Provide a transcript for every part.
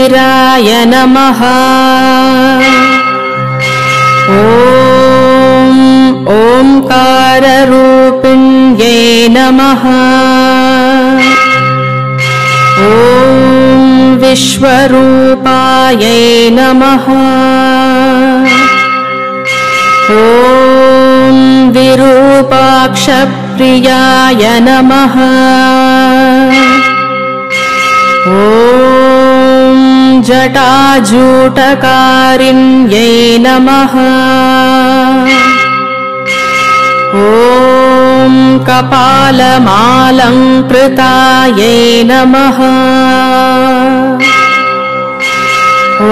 शरीराय नमः। ॐ ओंकाररूपिण्यै नमः। ॐ विश्वरूपायै नमः। ॐ विरूपाक्षप्रियाय नमः। ॐ जटाजूटकारिण्यै नमः। ॐ कपालमालङ्कृतायै नमः। ॐ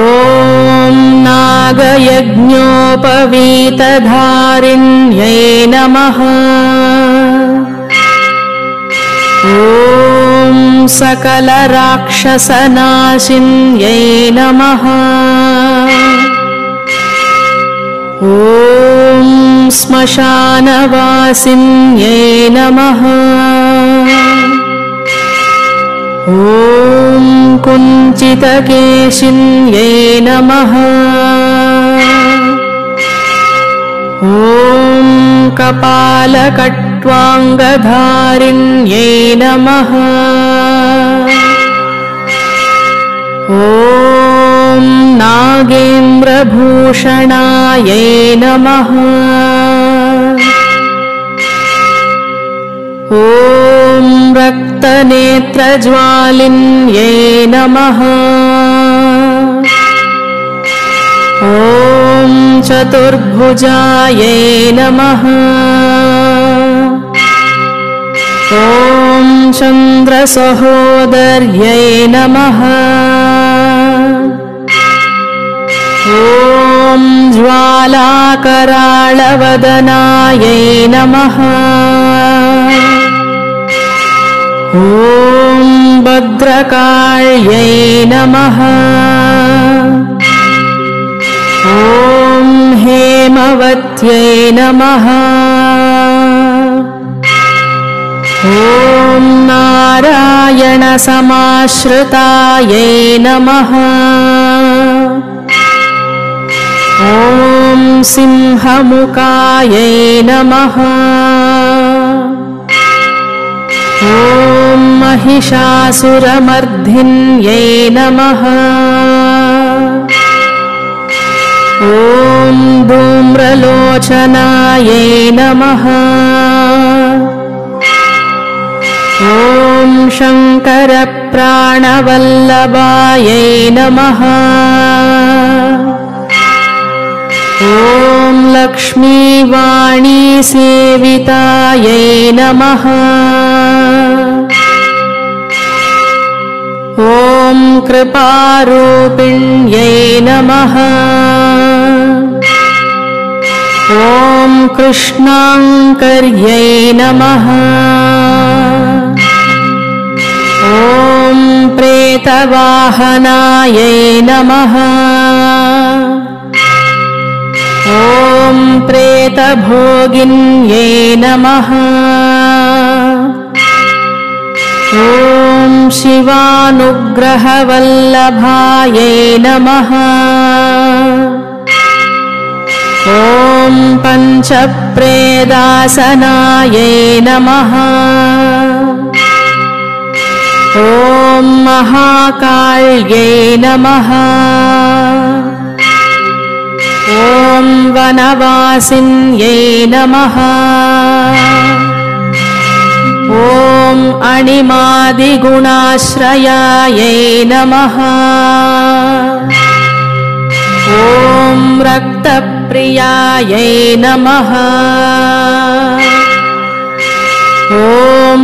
नागयज्ञोपवीतधारिण्यै नमः। ॐ सकलराक्षसनाशिन्यै नमः। ॐ श्मशानवासिन्यै नमः। ॐ कुञ्चितकेशिन्यै नमः। ॐ कपालकट्वाङ्गधारिण्यै नमः। ॐ नागेन्द्रभूषणायै नमः। ॐ रक्तनेत्रज्वालिन्यै नमः। ॐ चतुर्भुजायै नमः। ॐ चन्द्रसहोदर्यै नमः। ॐ ज्वालाकराळवदनायै नमः। ॐ भद्रकाళ్यै नमः। ॐ हेमवत्यै नमः। ॐ नारायणसमाश्रितायै नमः। ॐ सिंहमुखायै नमः। ॐ महिषासुरमर्धिन्यै नमः। ॐ धूम्रलोचनायै नमः। ॐ शङ्करप्राणवल्लभायै नमः। ॐ लक्ष्मीवाणीसेवितायै नमः। ॐ कृपारूपिण्यै नमः। ॐ कृष्णाङ्कर्यै नमः। ॐ प्रेतवाहनायै नमः। ॐ प्रेतभोगिन्यै नमः। ॐ शिवानुग्रहवल्लभायै नमः। ॐ पञ्चप्रेदासनायै नमः। ॐ महाकाళ్यै नमः। ॐ वनवासिन्यै नमः। ॐ अणिमादिगुणाश्रयायै नमः। ॐ रक्तप्रियायै नमः। ॐ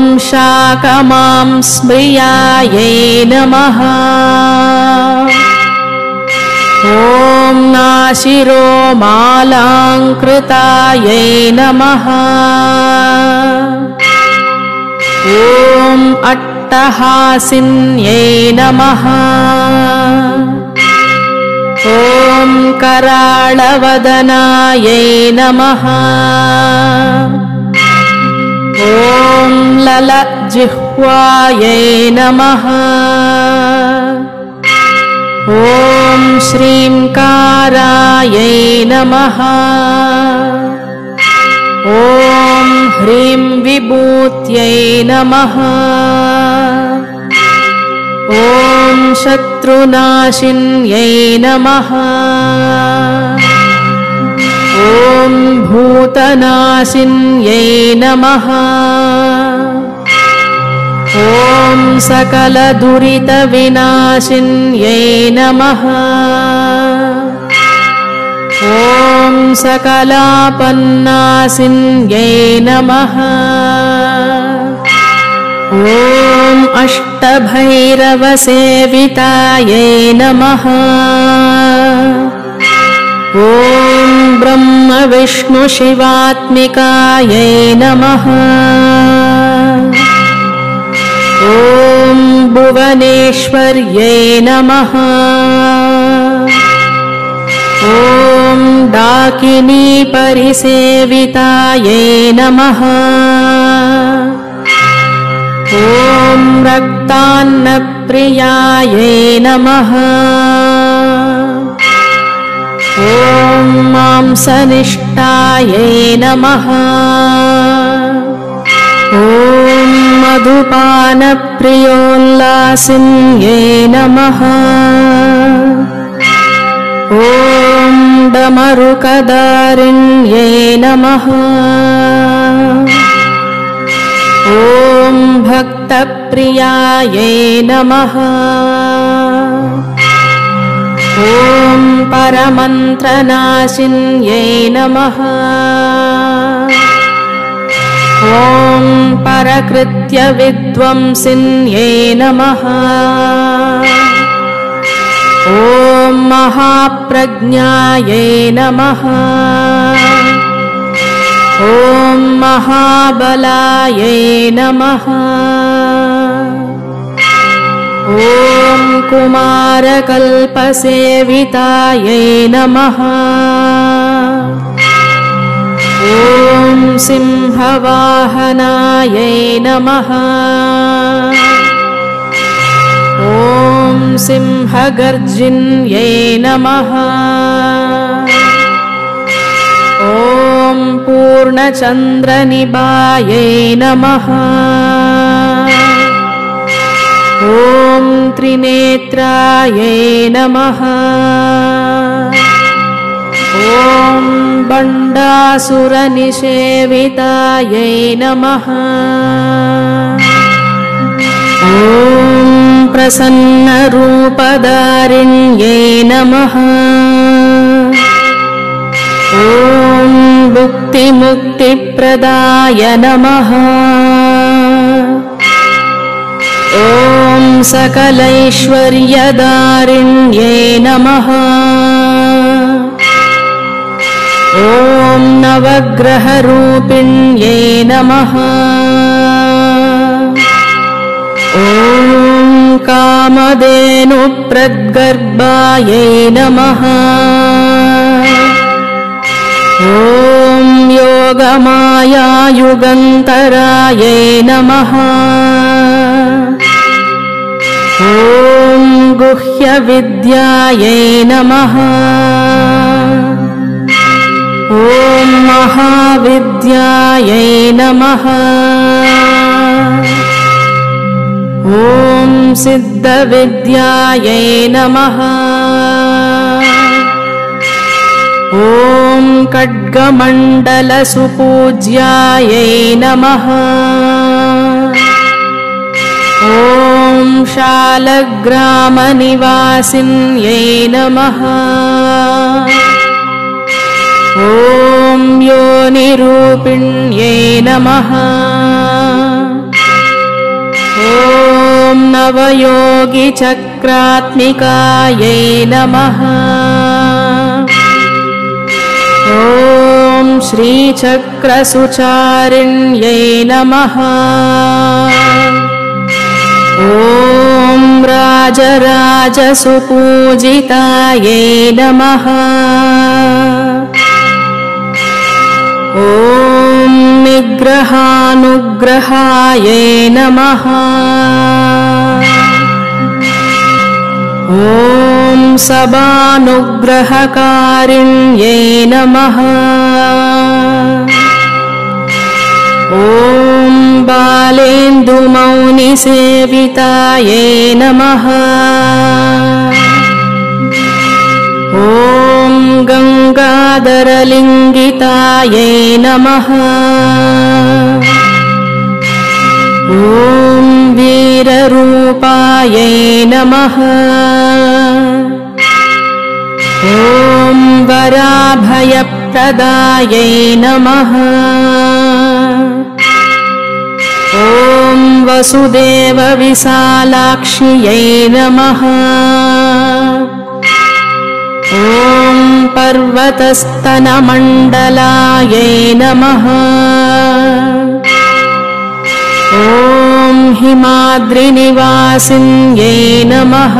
शाकमांस्म्रियायै नमः। ॐ नाशिरोमालाङ्कृतायै नमः। ॐ अट्टहासिन्यै नमः। ॐ कराळवदनायै नमः। ॐ ललजिह्वायै नमः। ॐ श्रींकारायै नमः। ॐ ह्रीं विभूत्यै नमः। ॐ शत्रुनाशिन्यै नमः। ॐ भूतनाशिन्यै नमः। ॐ सकलदुरितविनाशिन्यै नमः। ॐ सकलापन्नाशिन्यै नमः। ॐ अष्टभैरवसेवितायै नमः। ॐ ब्रह्मविष्णुशिवात्मिकायै नमः। ॐ भुवनेश्वर्यै नमः। ॐ डाकिनीपरिसेवितायै नमः। ॐ रक्तान्नप्रियायै नमः। ॐ मांसनिष्ठायै नमः। ॐ मधुपानप्रियोल्लासिन्यै नमः। ॐ डमरुकदारिण्यै नमः। ॐ भक्तप्रियायै नमः। ॐ परमन्त्रनाशिन्यै नमः। ॐ परकृत्यविद्वंसिन्यै नमः। ॐ महाप्रज्ञायै नमः। ॐ महाबलायै नमः। ॐ कुमारकल्पसेवितायै नमः। ॐ सिंहवाहनायै नमः। ॐ सिंहगर्जिन्यै नमः। ॐ पूर्णचन्द्रनिभायै नमः। ॐ त्रिनेत्रायै नमः। ॐ बण्डासुरनिषेवितायै नमः। ॐ प्रसन्नरूपधारिण्यै नमः। ॐ भुक्तिमुक्तिप्रदाय नमः। ॐ सकलैश्वर्यदारिण्यै नमः। ॐ नवग्रहरूपिण्यै नमः। ॐ कामधेनुप्रद्गर्भायै नमः। ॐ योगमायायुगन्तरायै नमः। ॐ गुह्यविद्यायै नमः। ॐ महाविद्यायै नमः। ॐ सिद्धविद्यायै नमः। ॐ खड्गमण्डलसुपूज्यायै नमः। ॐ शालग्रामनिवासिन्यै नमः। ॐ योनिरूपिण्यै नमः। ॐ नवयोगिचक्रात्मिकायै नमः। ॐ श्रीचक्रसुचारिण्यै नमः। ॐ राजराजसुपूजितायै नमः। ॐ निग्रहानुग्रहायै नमः। ॐ सभानुग्रहकारिण्यै नमः। ॐ बालेन्दुमौनिसेवितायै नमः। ॐ गङ्गाधरलिङ्गितायै नमः। ॐ वीररूपायै नमः। ॐ वराभयप्रदायै नमः। ॐ वसुदेवविशालाक्ष्यै नमः। ॐ पर्वतस्तनमण्डलायै नमः। ॐ हिमाद्रिनिवासिन्यै नमः।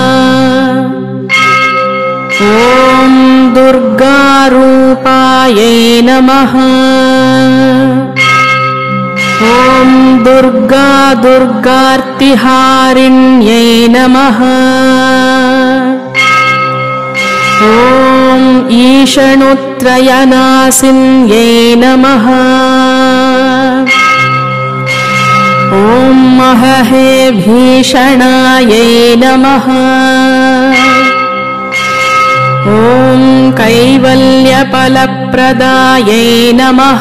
ॐ दुर्गारूपायै नमः। ॐ दुर्गार्तिहारिण्यै नमः। ॐ ईशनुत्रयनासिन्यै नमः। ॐ महहे भीषणायै नमः। ॐ कैवल्यफलप्रदायै नमः।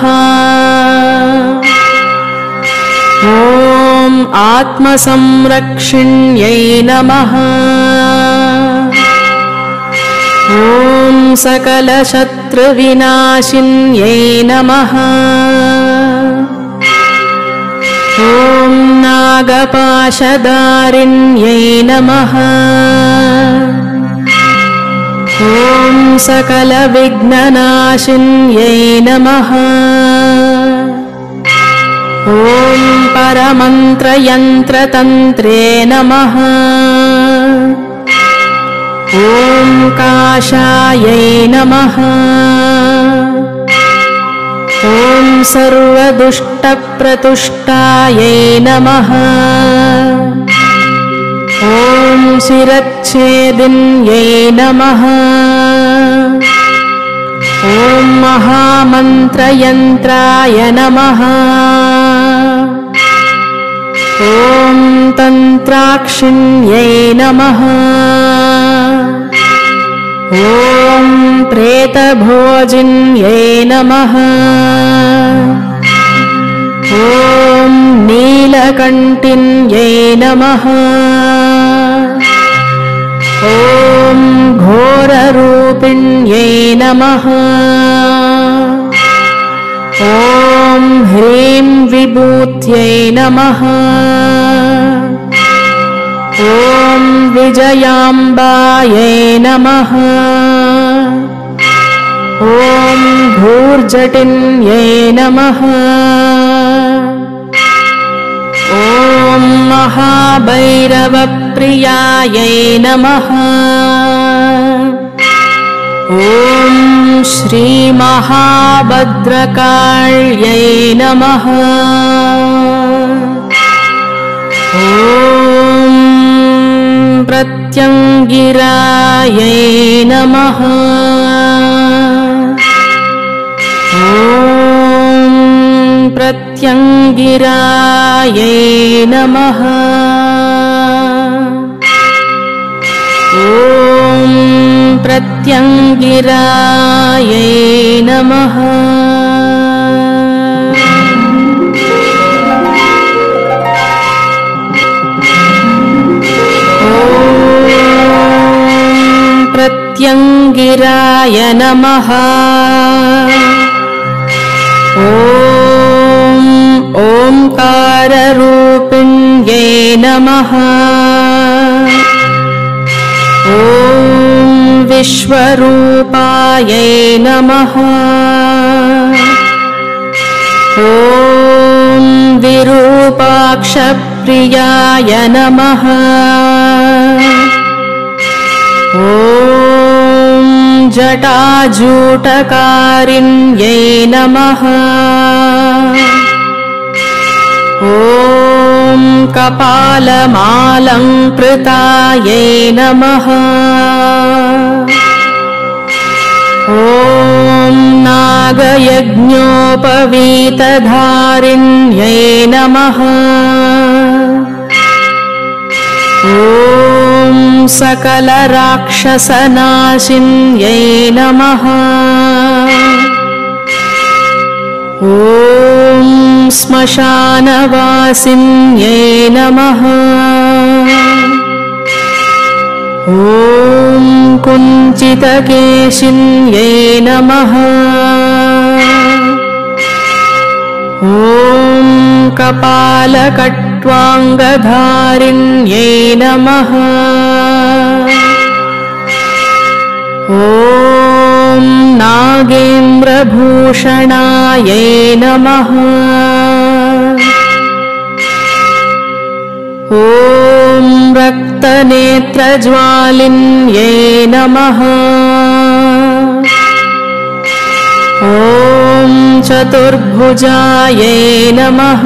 ॐ आत्मसंरक्षिण्यै नमः। ॐ सकलशत्रुविनाशिन्यै नमः। ॐ नागपाशधारिण्यै नमः। ॐ सकलविघ्ननाशिन्यै नमः। ॐ परमन्त्रयन्त्रतन्त्रे नमः। ॐ काशायै नमः। ॐ सर्वदुष्टप्रतुष्टायै नमः। ॐ शिरच्छेदिन्यै नमः। ॐ महामन्त्रयन्त्राय नमः। ॐ तन्त्राक्षिण्यै नमः। ॐ प्रेतभोजिन्यै नमः। ॐ नीलकण्ठिन्यै नमः। ॐ घोररूपिण्यै नमः। ॐ ह्रीं विभूत्यै नमः। ॐ विजयाम्बायै नमः। ॐ धूर्जटिन्यै नमः। ॐ महाभैरवप्रियायै नमः। ॐ श्रीमहाभद्रकाल्यै नमः। ॐ प्रत्यङ्गिरायै नमः। ॐ प्रत्यङ्गिरायै नमः। ॐ प्रत्यङ्गिरायै नमः। प्रत्यङ्गिराय नमः। ॐ ओंकाररूपिण्यै नमः। ॐ विश्वरूपायै नमः। ॐ विरूपाक्षप्रियाय नमः। ॐ जटाजूटकारिण्यै नमः। ॐ कपालमालङ्कृतायै नमः। ॐ नागयज्ञोपवीतधारिण्यै नमः। ॐ सकलराक्षसनाशिन्यै नमः। ॐ श्मशानवासिन्यै नमः। ॐ कुञ्चितकेशिन्यै नमः। ॐ कपालकट्वाङ्गधारिण्यै नमः। ॐ नागेन्द्रभूषणायै नमः। ॐ रक्तनेत्रज्वालिन्यै नमः। ॐ चतुर्भुजायै नमः।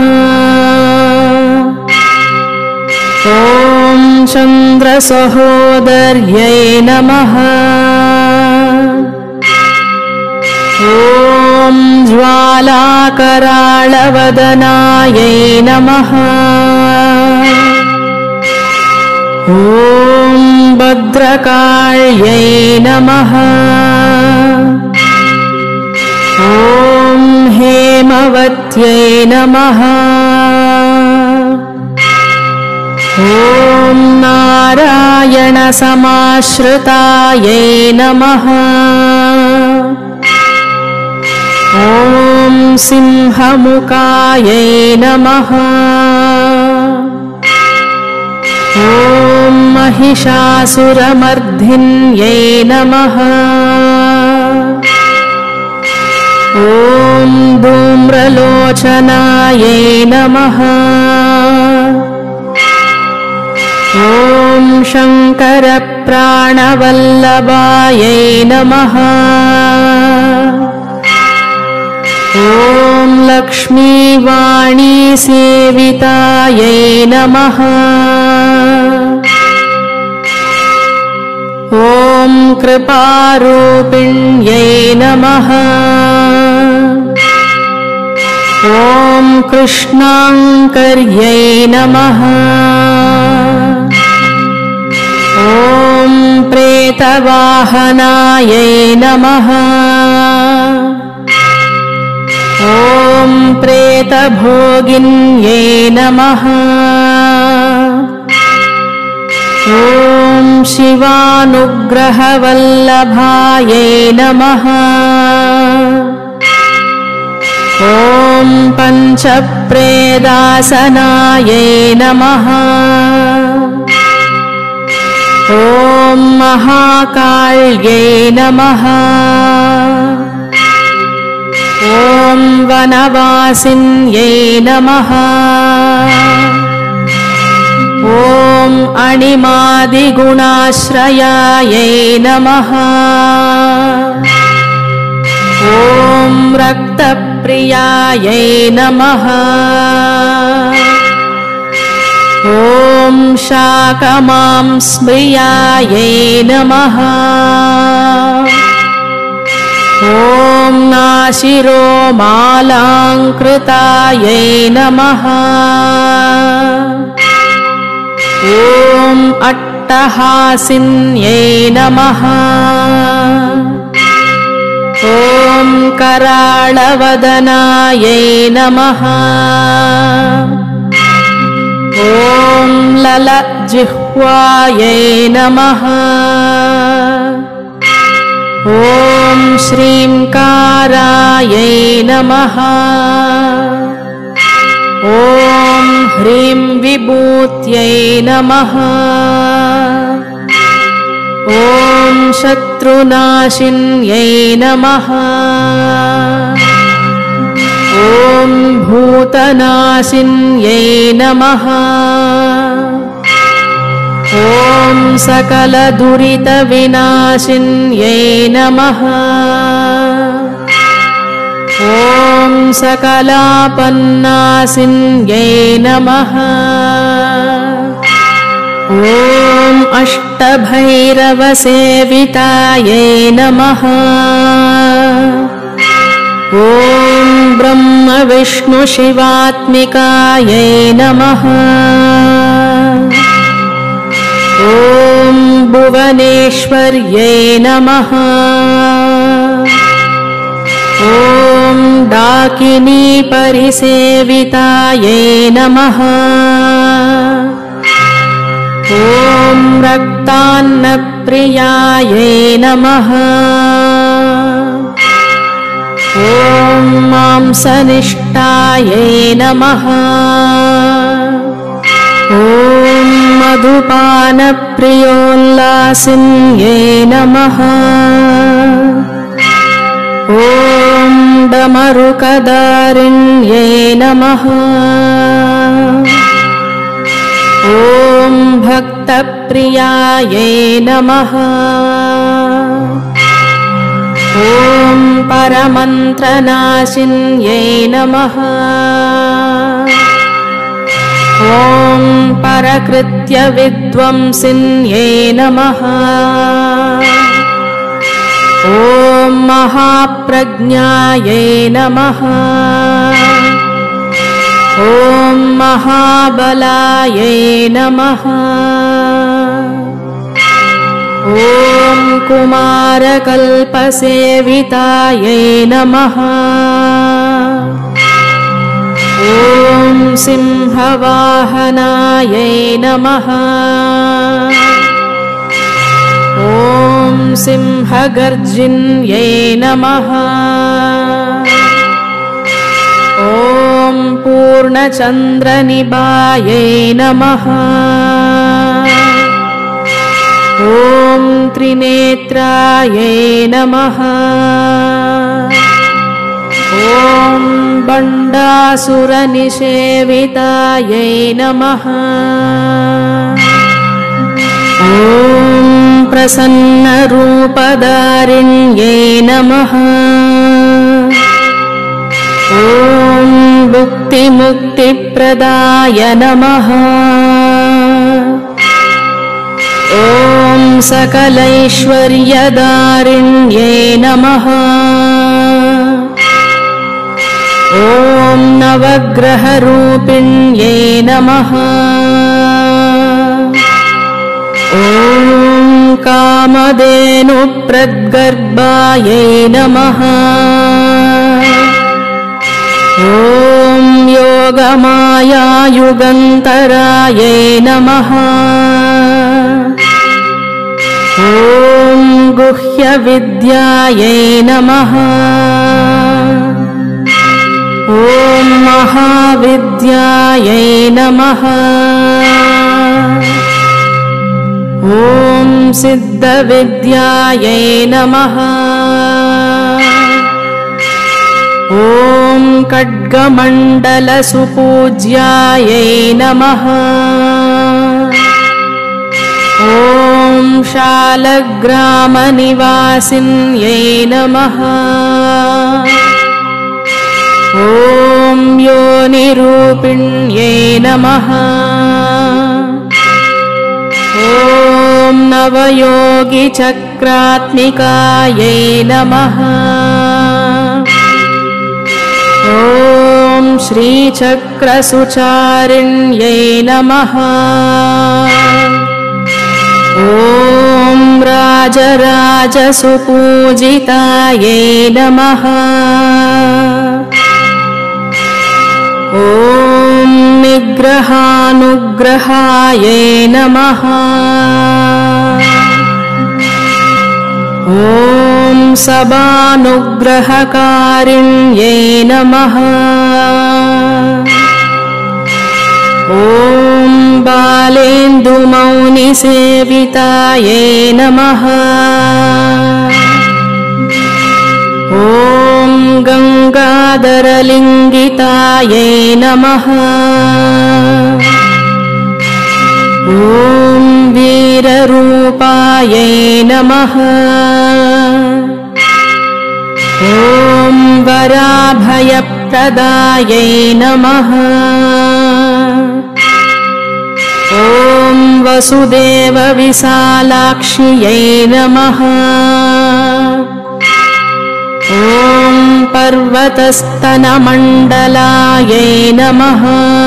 ॐ चन्द्रसहोदर्यै नमः। ॐ ज्वालाकराळवदनायै नमः। ॐ भद्रकाళ్यै नमः। ॐ हेमवत्यै नमः। ॐ नारायणसमाश्रितायै नमः। ॐ सिंहमुखायै नमः। ॐ महिषासुरमर्धिन्यै नमः। ॐ धूम्रलोचनायै नमः। ॐ शङ्करप्राणवल्लभायै नमः। ॐ लक्ष्मीवाणीसेवितायै नमः। ॐ कृपारूपिण्यै नमः। ॐ कृष्णाङ्कर्यै नमः। ॐ प्रेतवाहनायै नमः। ॐ प्रेतभोगिन्यै नमः। ॐ शिवानुग्रहवल्लभायै नमः। ॐ पञ्चप्रेदासनायै नमः। ॐ महाकाళ్यै नमः। ॐ वनवासिन्यै नमः। ॐ अणिमादिगुणाश्रयायै नमः। ॐ रक्तप्रियायै नमः। ॐ शाकमांस्प्रियायै नमः। ॐ नाशिरोमालाङ्कृतायै नमः। ॐ अट्टहासिन्यै नमः। ॐ कराळवदनायै नमः। ॐ ललजिह्वायै नमः। ॐ श्रींकारायै नमः। ॐ ह्रीं विभूत्यै नमः। ॐ शत्रुनाशिन्यै नमः। ॐ भूतनाशिन्यै नमः। ॐ सकलदुरितविनाशिन्यै नमः। ॐ सकलापन्नासिन्यै नमः। ॐ अष्टभैरवसेवितायै नमः। ॐ ब्रह्मविष्णुशिवात्मिकायै नमः। ॐ भुवनेश्वर्यै नमः। ॐ डाकिनीपरिसेवितायै नमः। ॐ रक्तान्नप्रियायै नमः। ॐ मांसनिष्ठायै नमः। ॐ मधुपानप्रियोल्लासिन्यै नमः। ॐ डमरुकदारिण्यै नमः। ॐ भक्तप्रियायै नमः। ॐ परमन्त्रनाशिन्यै नमः। ॐ परकृत्यविद्वंसिन्यै नमः। ॐ महाप्रज्ञायै नमः। ॐ महाबलायै नमः। ॐ कुमारकल्पसेवितायै नमः। ॐ सिंहवाहनायै नमः। ॐ सिंहगर्जिन्यै नमः। ॐ पूर्णचन्द्रनिभायै नमः। ॐ त्रिनेत्रायै नमः। ॐ बण्डासुरनिषेवितायै नमः। ॐ प्रसन्नरूपधारिण्यै नमः। ॐ भुक्तिमुक्तिप्रदाय नमः। ॐ सकलैश्वर्यदारिण्यै नमः। ॐ नवग्रहरूपिण्यै नमः। ॐ कामधेनुप्रद्गर्भायै नमः। ॐ योगमायायुगन्तरायै नमः। ॐ गुह्यविद्यायै नमः। ॐ महाविद्यायै नमः। ॐ सिद्धविद्यायै नमः। ॐ खड्गमण्डलसुपूज्यायै नमः। ॐ शालग्रामनिवासिन्यै नमः। ॐ योनिरूपिण्यै नमः। ॐ नवयोगिचक्रात्मिकायै नमः। ॐ श्रीचक्रसुचारिण्यै नमः। ॐ राजराजसुपूजितायै नमः। ॐ निग्रहानुग्रहायै नमः। ॐ सभानुग्रहकारिण्यै नमः। ॐ बालेन्दुमौनिसेवितायै नमः। ॐ गङ्गाधरलिङ्गितायै नमः। ॐ वीररूपायै नमः। ॐ वराभयप्रदायै नमः। ॐ वसुदेवविशालाक्ष्यै नमः। ॐ पर्वतस्तनमण्डलायै नमः।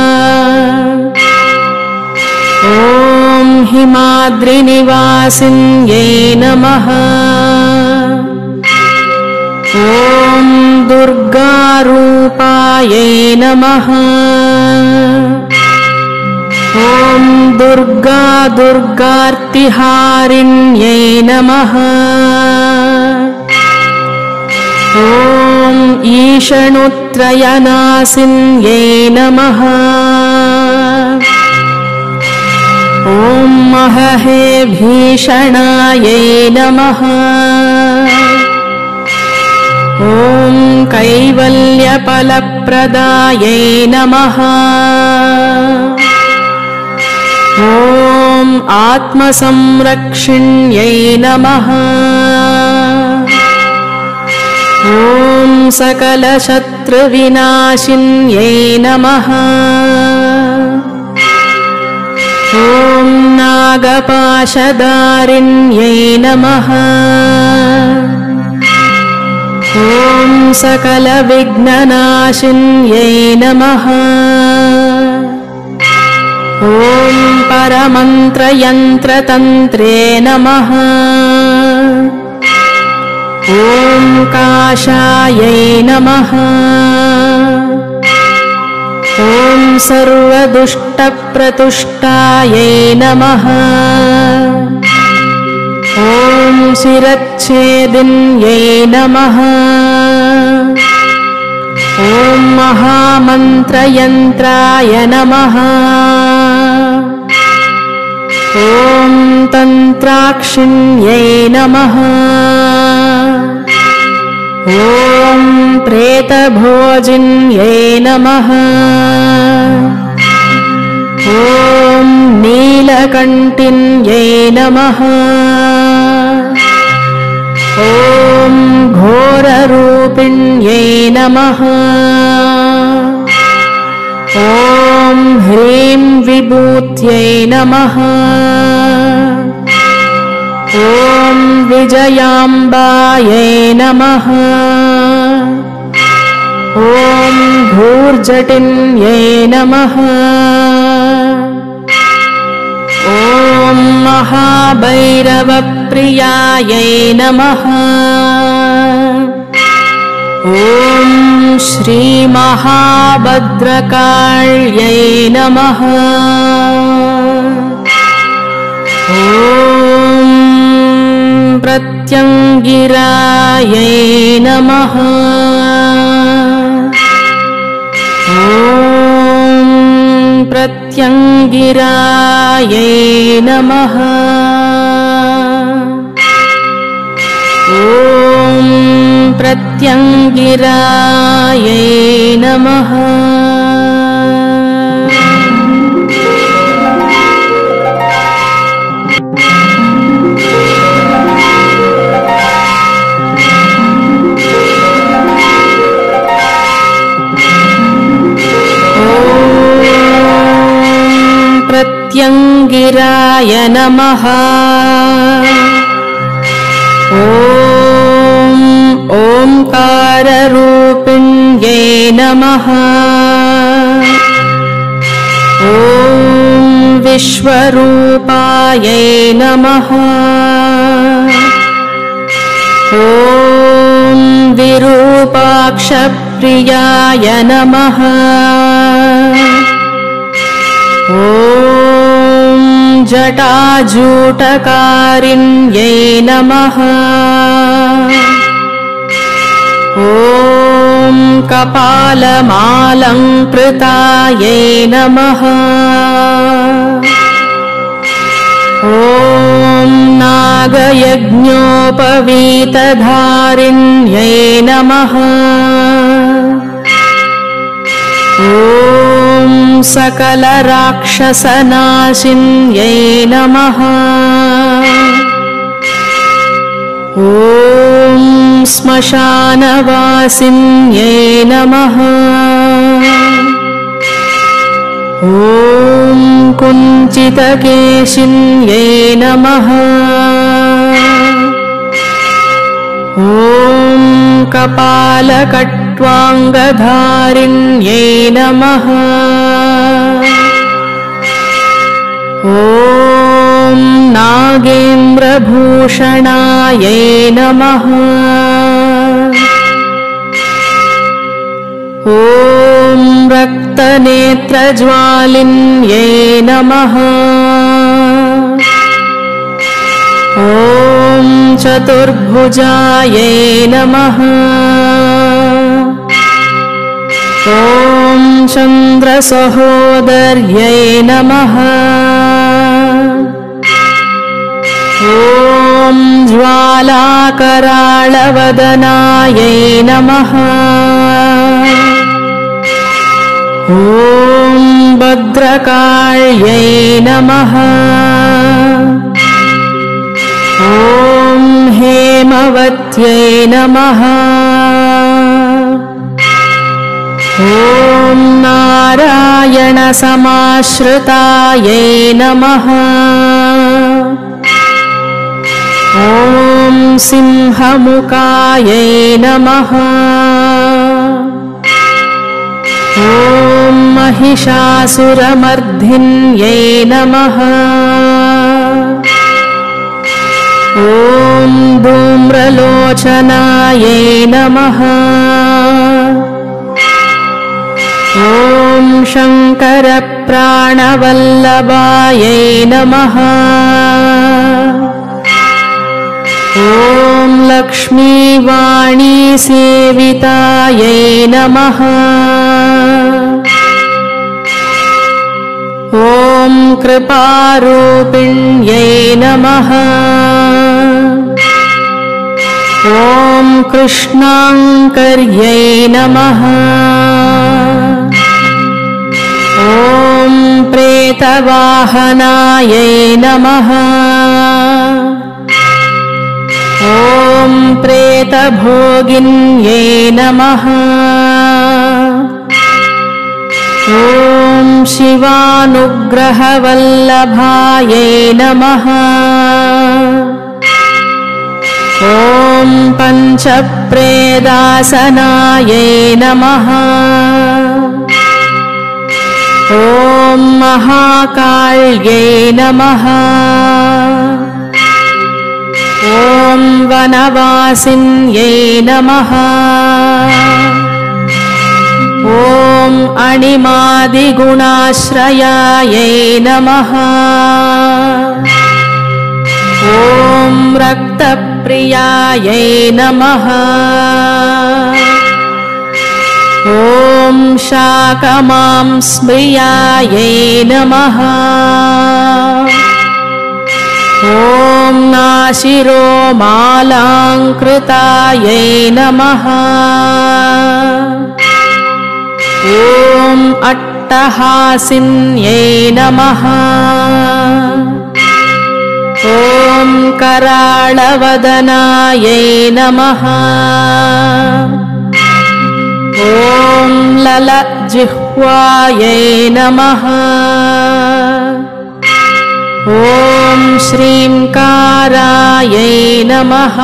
ॐ हिमाद्रिनिवासिन्यै नमः। ॐ दुर्गारूपायै नमः। ॐ दुर्गार्तिहारिण्यै नमः। ॐ ईशनुत्रयनासिन्यै नमः। ॐ महहे भीषणायै नमः। ॐ कैवल्यफलप्रदायै नमः। ॐ आत्मसंरक्षिण्यै नमः। ॐ सकलशत्रुविनाशिन्यै नमः। ॐ नागपाशधारिण्यै नमः। ॐ सकलविघ्ननाशिन्यै नमः। ॐ परमन्त्रयन्त्रतन्त्रे नमः। ॐ काशायै नमः। ॐ सर्वदुष्टप्रतुष्टायै नमः। ॐ शिरच्छेदिन्यै नमः। ॐ महामन्त्रयन्त्राय नमः। ॐ तन्त्राक्षिण्यै नमः। ॐ प्रेतभोजिन्यै नमः। ॐ नीलकण्ठिन्यै नमः। ॐ घोररूपिण्यै नमः। ॐ ह्रीं विभूत्यै नमः। ॐ विजयाम्बायै नमः। ॐ धूर्जटिन्यै नमः। ॐ महाभैरवप्रियायै नमः। ॐ श्रीमहाभद्रकाल्यै नमः। ॐ प्रत्यङ्गिरायै नमः। ॐ प्रत्यङ्गिरायै नमः। ॐ प्रत्यङ्गिरायै नमः। प्रत्यङ्गिराय नमः। ॐ ओंकाररूपिण्यै नमः। ॐ विश्वरूपायै नमः। ॐ विरूपाक्षप्रियाय नमः। ॐ जटाजूटकारिण्यै नमः। ॐ कपालमालङ्कृतायै नमः। ॐ नागयज्ञोपवीतधारिण्यै नमः। ॐ सकलराक्षसनाशिन्यै नमः। ॐ श्मशानवासिन्यै नमः। ॐ कुञ्चितकेशिन्यै नमः। ॐ कपालकट्वाङ्गधारिण्यै नमः। ॐ नागेन्द्रभूषणायै नमः। ॐ रक्तनेत्रज्वालिन्यै नमः। ॐ चतुर्भुजायै नमः। ॐ चन्द्रसहोदर्यै नमः। ॐ ज्वालाकराळवदनायै नमः। ॐ भद्रकाళ్यै नमः। ॐ हेमवत्यै नमः। ॐ नारायणसमाश्रितायै नमः। ॐ सिंहमुखायै नमः। ॐ महिषासुरमर्धिन्यै नमः। ॐ धूम्रलोचनायै नमः। ॐ शङ्करप्राणवल्लभायै नमः। ॐ लक्ष्मीवाणीसेवितायै नमः। ॐ कृपारूपिण्यै नमः। ॐ कृष्णाङ्कर्यै नमः। ॐ प्रेतवाहनायै नमः। ॐ प्रेतभोगिन्यै नमः। ॐ शिवानुग्रहवल्लभायै नमः। ॐ पञ्चप्रेदासनायै नमः। ॐ महाकाళ్यै नमः। ॐ वनवासिन्यै नमः। ॐ अणिमादिगुणाश्रयायै नमः। ॐ रक्तप्रियायै नमः। ॐ शाकमांस्प्रियायै नमः। ॐ नाशिरोमालाङ्कृतायै नमः। ॐ अट्टहासिन्यै नमः। ॐ कराळवदनायै नमः। ॐ ललजिह्वायै नमः। ॐ श्रींकारायै नमः।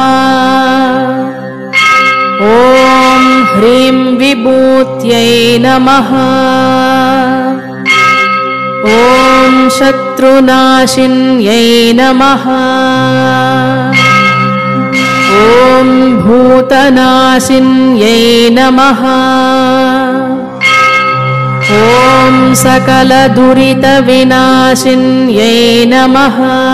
ॐ ह्रीं विभूत्यै नमः। ॐ शत्रुनाशिन्यै नमः। ॐ भूतनाशिन्यै नमः। ॐ सकलदुरितविनाशिन्यै नमः।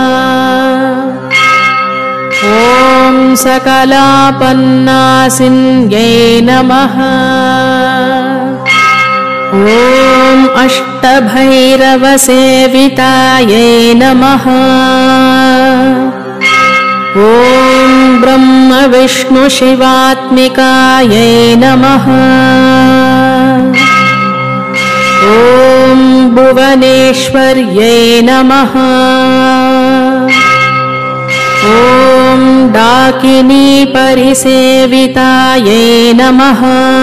ॐ सकलापन्नाशिन्यै नमः। ॐ अष्टभैरवसेवितायै नमः। ॐ ब्रह्मविष्णुशिवात्मिकायै नमः। ॐ भुवनेश्वर्यै नमः। ॐ डाकिनी परिसेवितायै नमः।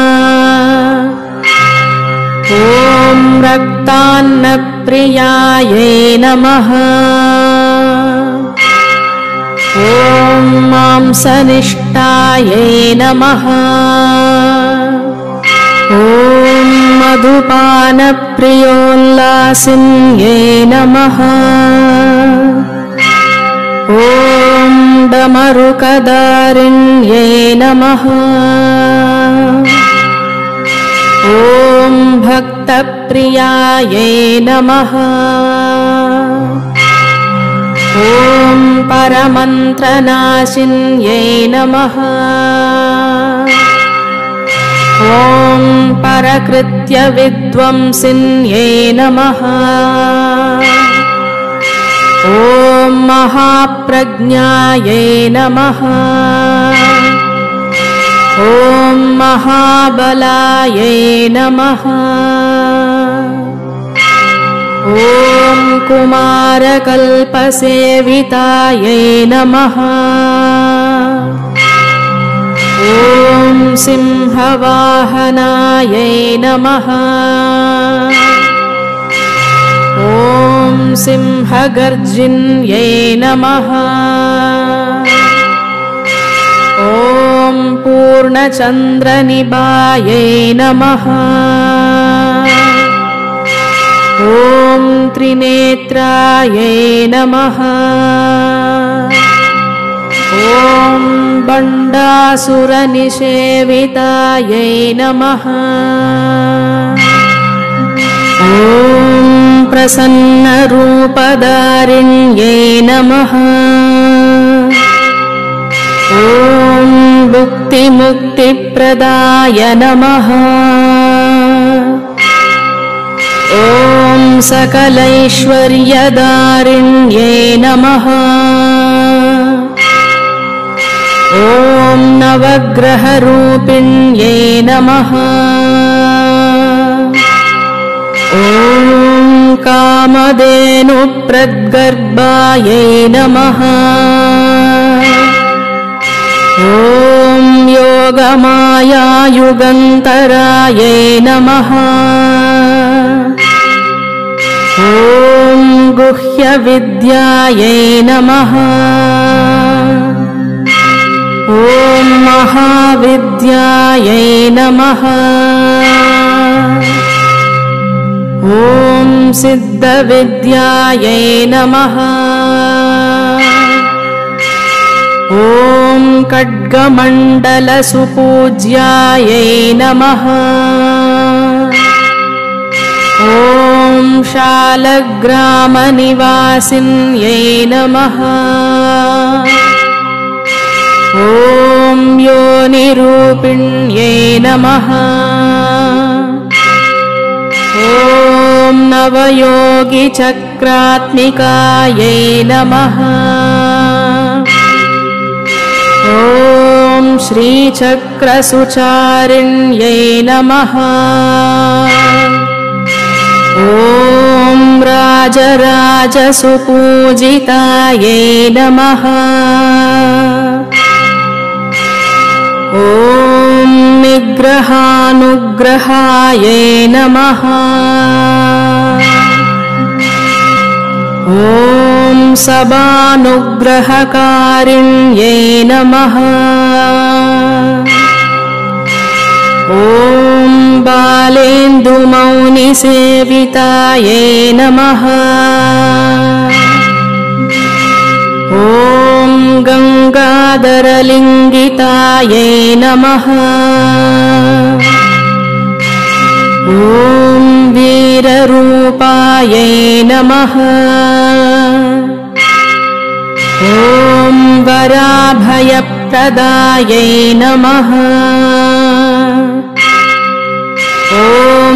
ॐ रक्तान्नप्रियायै नमः। ॐ मांसनिष्ठायै नमः। ॐ मधुपानप्रियोल्लासिन्यै नमः। ॐ डमरुकदारिण्यै नमः। ॐ भक्तप्रियायै नमः। ॐ परमन्त्रनाशिन्यै नमः। ॐ परकृत्यविद्वंसिन्यै नमः। ॐ महाप्रज्ञायै नमः। ॐ महाबलायै नमः। ॐ कुमारकल्पसेवितायै नमः। ॐ सिंहवाहनायै नमः। ॐ सिंहगर्जिन्यै नमः। ॐ पूर्णचन्द्रनिभायै नमः। ॐ त्रिनेत्रायै नमः। ॐ बण्डासुरनिषेवितायै नमः। ॐ प्रसन्नरूपधारिण्यै नमः। ॐ भुक्तिमुक्तिप्रदाय नमः। ॐ सकलैश्वर्यदारिण्यै नमः। ॐ नवग्रहरूपिण्यै नमः। ॐ कामधेनुप्रद्गर्भायै नमः। ॐ योगमायायुगन्तरायै नमः। ॐ गुह्यविद्यायै नमः। ॐ महाविद्यायै नमः। ॐ सिद्धविद्यायै नमः। ॐ खड्गमण्डलसुपूज्यायै नमः। ॐ शालग्रामनिवासिन्यै नमः। ॐ योनिरूपिण्यै नमः। ॐ नवयोगिचक्रात्मिकायै नमः। ॐ श्रीचक्रसुचारिण्यै नमः। ॐ राजराजसुपूजितायै नमः। ॐ निग्रहानुग्रहायै नमः। ॐ सभानुग्रहकारिण्यै नमः। ॐ बालेन्दुमौनिसेवितायै नमः। ॐ गङ्गाधरलिङ्गितायै नमः। ॐ वीररूपायै नमः। ॐ वराभयप्रदायै नमः। ॐ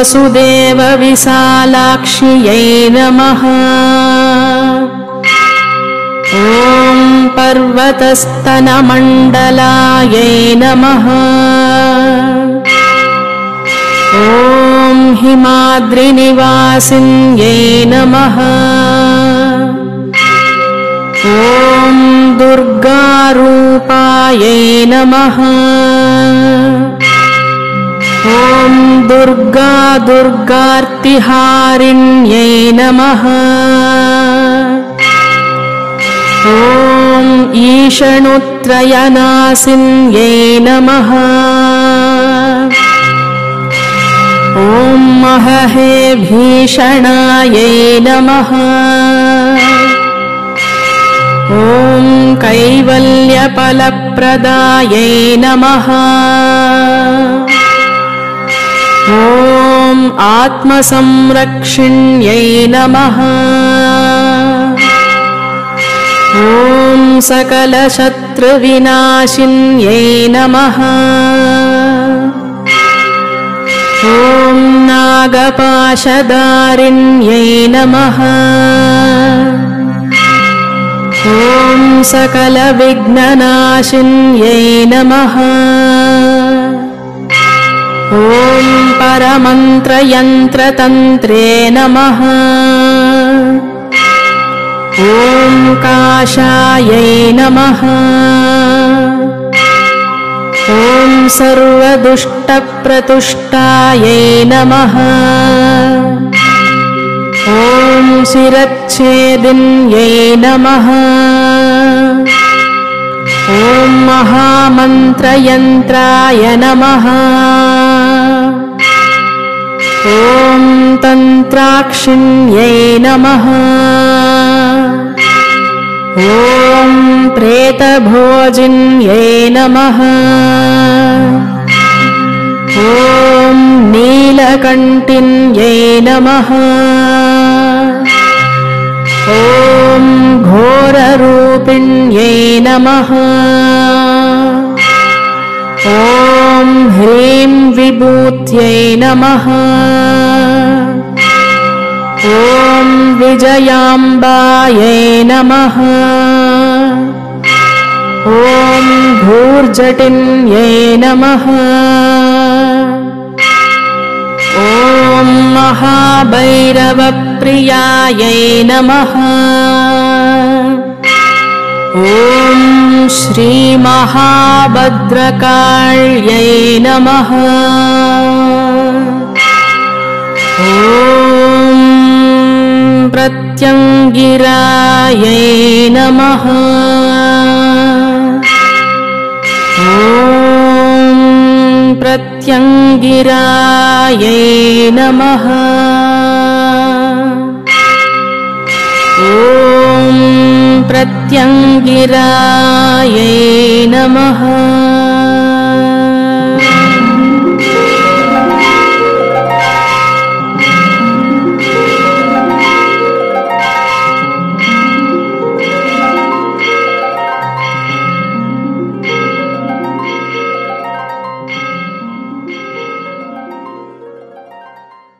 वसुदेवविशालाक्ष्यै नमः। ॐ पर्वतस्तनमण्डलायै नमः। ॐ हिमाद्रिनिवासिन्यै नमः। ॐ दुर्गारूपायै नमः। ॐ दुर्गा दुर्गार्तिहारिण्यै नमः। ॐ ईशनुत्रयनासिन्यै नमः। ॐ महहे भीषणायै नमः। ॐ कैवल्यफलप्रदायै नमः। ॐ आत्मसंरक्षिण्यै नमः। ॐ सकलशत्रुविनाशिन्यै नमः। ॐ नागपाशधारिण्यै नमः। ॐ सकलविघ्ननाशिन्यै नमः। ॐ परमन्त्रयन्त्रतन्त्रे नमः। ॐ काशायै नमः। ॐ सर्वदुष्टप्रतुष्टायै नमः। ॐ शिरच्छेदिन्यै नमः। ॐ महामन्त्रयन्त्राय नमः। ॐ तन्त्राक्षिण्यै नमः। ॐ प्रेतभोजिन्यै नमः। ॐ नीलकण्ठिन्यै नमः। ॐ घोररूपिण्यै नमः। ॐ ह्रीं विभूत्यै नमः। ॐ विजयाम्बायै नमः। ॐ धूर्जटिन्यै नमः। ॐ महाभैरवप्रियायै नमः। ॐ श्रीमहाभद्रकाल्यै नमः। ॐ प्रत्यङ्गिरायै नमः। ॐ प्रत्यङ्गिरायै नमः। ॐ प्रत्यङ्गिरायै नमः।